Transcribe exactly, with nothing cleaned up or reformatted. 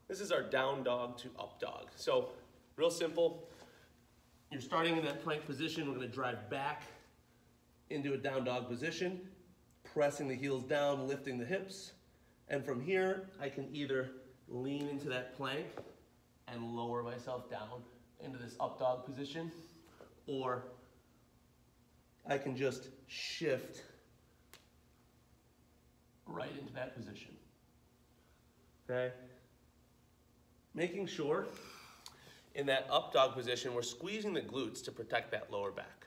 This is our down dog to up dog. So real simple. You're starting in that plank position. We're gonna drive back into a down dog position, pressing the heels down, lifting the hips. And from here, I can either lean into that plank and lower myself down into this up dog position, or I can just shift right into that position, okay? Making sure in that up dog position, we're squeezing the glutes to protect that lower back.